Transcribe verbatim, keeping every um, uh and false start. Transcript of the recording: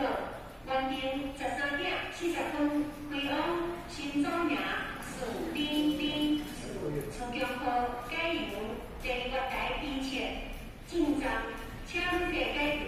原定十三点四十分开往新庄名树林边自强科加油第二月台边前进站，请各界